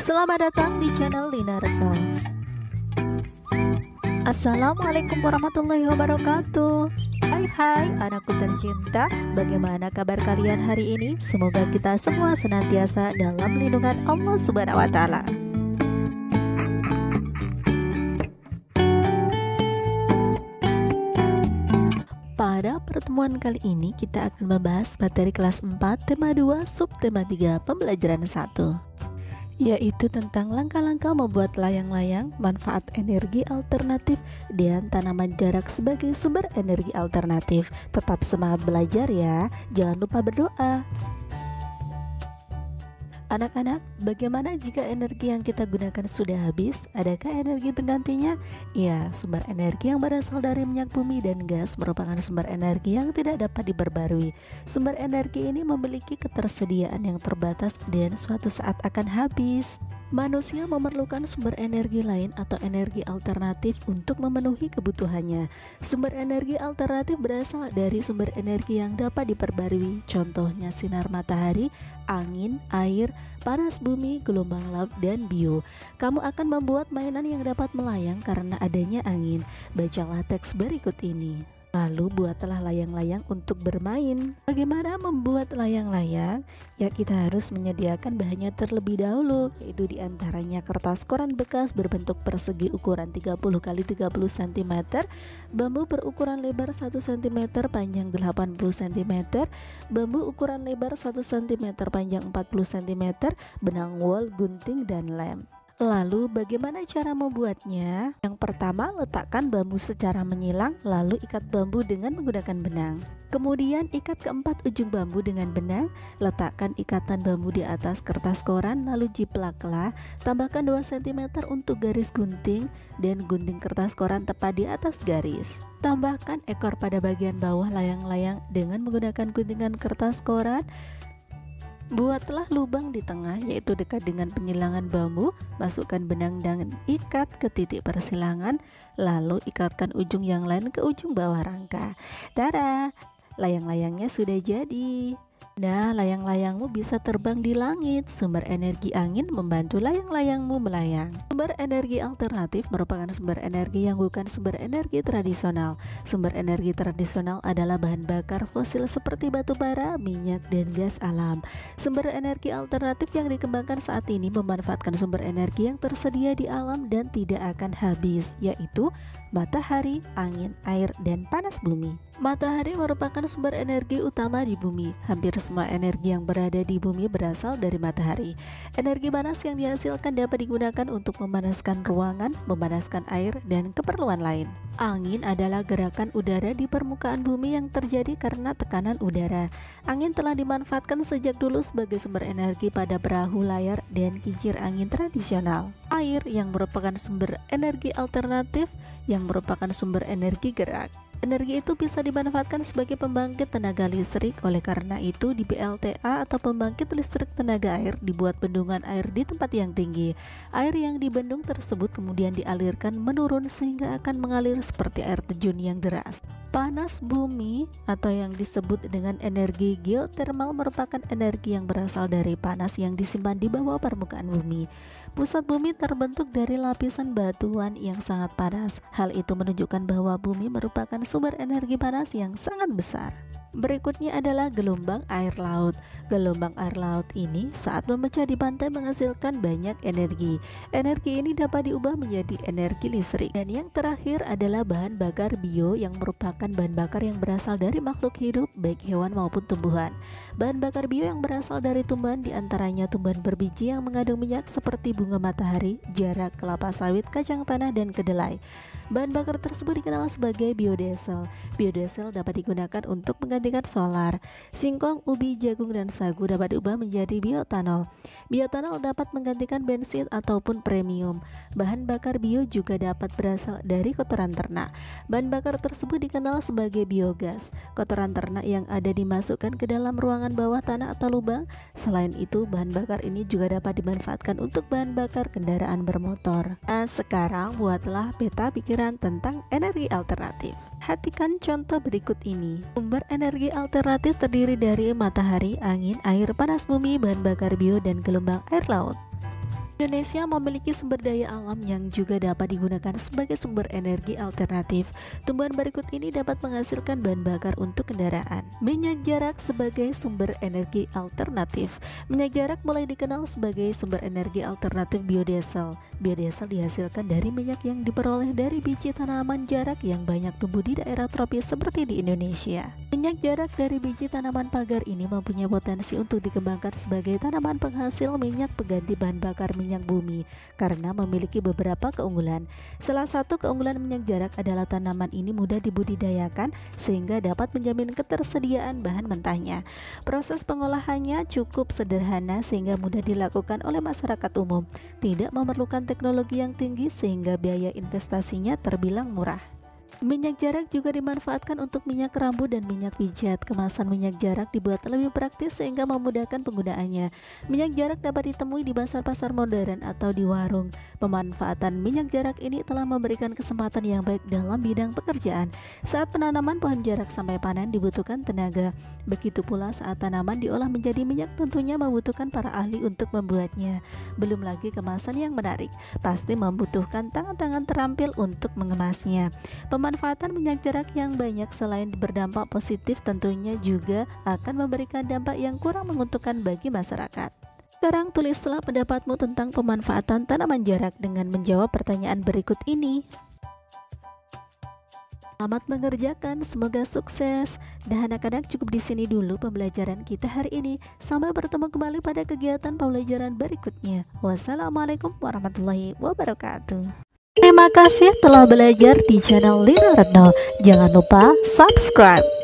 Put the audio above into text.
Selamat datang di channel Lina Retno. Assalamualaikum warahmatullahi wabarakatuh. Hai anakku tercinta, bagaimana kabar kalian hari ini? Semoga kita semua senantiasa dalam lindungan Allah Subhanahu wa Ta'ala. Pada pertemuan kali ini kita akan membahas materi kelas 4 tema 2 subtema 3 pembelajaran 1, yaitu tentang langkah-langkah membuat layang-layang, manfaat energi alternatif, dan tanaman jarak sebagai sumber energi alternatif. Tetap semangat belajar ya, jangan lupa berdoa. Anak-anak, bagaimana jika energi yang kita gunakan sudah habis? Adakah energi penggantinya? Ya, sumber energi yang berasal dari minyak bumi dan gas merupakan sumber energi yang tidak dapat diperbarui. Sumber energi ini memiliki ketersediaan yang terbatas dan suatu saat akan habis. Manusia memerlukan sumber energi lain atau energi alternatif untuk memenuhi kebutuhannya. Sumber energi alternatif berasal dari sumber energi yang dapat diperbarui, contohnya sinar matahari, angin, air, panas bumi, gelombang laut, dan bio. Kamu akan membuat mainan yang dapat melayang karena adanya angin. Bacalah teks berikut ini. Lalu buatlah layang-layang untuk bermain. Bagaimana membuat layang-layang? Ya, kita harus menyediakan bahannya terlebih dahulu, yaitu diantaranya kertas koran bekas berbentuk persegi ukuran 30 x 30 cm, bambu berukuran lebar 1 cm panjang 80 cm, bambu ukuran lebar 1 cm panjang 40 cm, benang wol, gunting, dan lem. Lalu bagaimana cara membuatnya? Yang pertama, letakkan bambu secara menyilang, lalu ikat bambu dengan menggunakan benang. Kemudian ikat keempat ujung bambu dengan benang, letakkan ikatan bambu di atas kertas koran, lalu jiplaklah, tambahkan 2 cm untuk garis gunting dan gunting kertas koran tepat di atas garis. Tambahkan ekor pada bagian bawah layang-layang dengan menggunakan guntingan kertas koran. Buatlah lubang di tengah, yaitu dekat dengan penyilangan bambu. Masukkan benang dan ikat ke titik persilangan, lalu ikatkan ujung yang lain ke ujung bawah rangka. Tada, layang-layangnya sudah jadi. Nah, layang-layangmu bisa terbang di langit. Sumber energi angin membantu layang-layangmu melayang. Sumber energi alternatif merupakan sumber energi yang bukan sumber energi tradisional. Sumber energi tradisional adalah bahan bakar fosil seperti batu bara, minyak, dan gas alam. Sumber energi alternatif yang dikembangkan saat ini memanfaatkan sumber energi yang tersedia di alam dan tidak akan habis, yaitu matahari, angin, air, dan panas bumi. Matahari merupakan sumber energi utama di bumi. Hampir semua energi yang berada di bumi berasal dari matahari. Energi panas yang dihasilkan dapat digunakan untuk memanaskan ruangan, memanaskan air, dan keperluan lain. Angin adalah gerakan udara di permukaan bumi yang terjadi karena tekanan udara. Angin telah dimanfaatkan sejak dulu sebagai sumber energi pada perahu layar dan kincir angin tradisional. Air yang merupakan sumber energi alternatif yang merupakan sumber energi gerak. Energi itu bisa dimanfaatkan sebagai pembangkit tenaga listrik. Oleh karena itu, di PLTA atau pembangkit listrik tenaga air dibuat bendungan air di tempat yang tinggi. Air yang dibendung tersebut kemudian dialirkan menurun sehingga akan mengalir seperti air terjun yang deras. Panas bumi atau yang disebut dengan energi geotermal merupakan energi yang berasal dari panas yang disimpan di bawah permukaan bumi. Pusat bumi terbentuk dari lapisan batuan yang sangat panas. Hal itu menunjukkan bahwa bumi merupakan sumber energi panas yang sangat besar. Berikutnya adalah gelombang air laut. Gelombang air laut ini saat memecah di pantai menghasilkan banyak energi. Energi ini dapat diubah menjadi energi listrik. Dan yang terakhir adalah bahan bakar bio yang merupakan bahan bakar yang berasal dari makhluk hidup, baik hewan maupun tumbuhan. Bahan bakar bio yang berasal dari tumbuhan diantaranya tumbuhan berbiji yang mengandung minyak seperti bunga matahari, jarak, kelapa sawit, kacang tanah, dan kedelai. Bahan bakar tersebut dikenal sebagai biodiesel. Biodiesel dapat digunakan untuk menggantikan solar. Singkong, ubi, jagung, dan sagu dapat diubah menjadi bioetanol. Bioetanol dapat menggantikan bensin ataupun premium. Bahan bakar bio juga dapat berasal dari kotoran ternak. Bahan bakar tersebut dikenal sebagai biogas. Kotoran ternak yang ada dimasukkan ke dalam ruangan bawah tanah atau lubang. Selain itu, bahan bakar ini juga dapat dimanfaatkan untuk bahan bakar kendaraan bermotor. Nah, sekarang buatlah peta pikiran tentang energi alternatif. Perhatikan contoh berikut ini. Sumber energi alternatif terdiri dari matahari, angin, air, panas bumi, bahan bakar bio, dan gelombang air laut. Indonesia memiliki sumber daya alam yang juga dapat digunakan sebagai sumber energi alternatif. Tumbuhan berikut ini dapat menghasilkan bahan bakar untuk kendaraan. Minyak jarak sebagai sumber energi alternatif. Minyak jarak mulai dikenal sebagai sumber energi alternatif biodiesel. Biodiesel dihasilkan dari minyak yang diperoleh dari biji tanaman jarak yang banyak tumbuh di daerah tropis seperti di Indonesia. Minyak jarak dari biji tanaman pagar ini mempunyai potensi untuk dikembangkan sebagai tanaman penghasil minyak pengganti bahan bakar minyak bumi karena memiliki beberapa keunggulan. Salah satu keunggulan minyak jarak adalah tanaman ini mudah dibudidayakan sehingga dapat menjamin ketersediaan bahan mentahnya. Proses pengolahannya cukup sederhana sehingga mudah dilakukan oleh masyarakat umum. Tidak memerlukan teknologi yang tinggi sehingga biaya investasinya terbilang murah. Minyak jarak juga dimanfaatkan untuk minyak rambut dan minyak pijat. Kemasan minyak jarak dibuat lebih praktis sehingga memudahkan penggunaannya. Minyak jarak dapat ditemui di pasar-pasar modern atau di warung. Pemanfaatan minyak jarak ini telah memberikan kesempatan yang baik dalam bidang pekerjaan. Saat penanaman pohon jarak sampai panen dibutuhkan tenaga. Begitu pula saat tanaman diolah menjadi minyak tentunya membutuhkan para ahli untuk membuatnya. Belum lagi kemasan yang menarik, pasti membutuhkan tangan-tangan terampil untuk mengemasnya. Pemanfaatan minyak jarak yang banyak selain berdampak positif tentunya juga akan memberikan dampak yang kurang menguntungkan bagi masyarakat. Sekarang tulislah pendapatmu tentang pemanfaatan tanaman jarak dengan menjawab pertanyaan berikut ini. Selamat mengerjakan, semoga sukses. Dan anak-anak cukup di sini dulu pembelajaran kita hari ini. Sampai bertemu kembali pada kegiatan pembelajaran berikutnya. Wassalamualaikum warahmatullahi wabarakatuh. Terima kasih telah belajar di channel Lina Retno. Jangan lupa subscribe.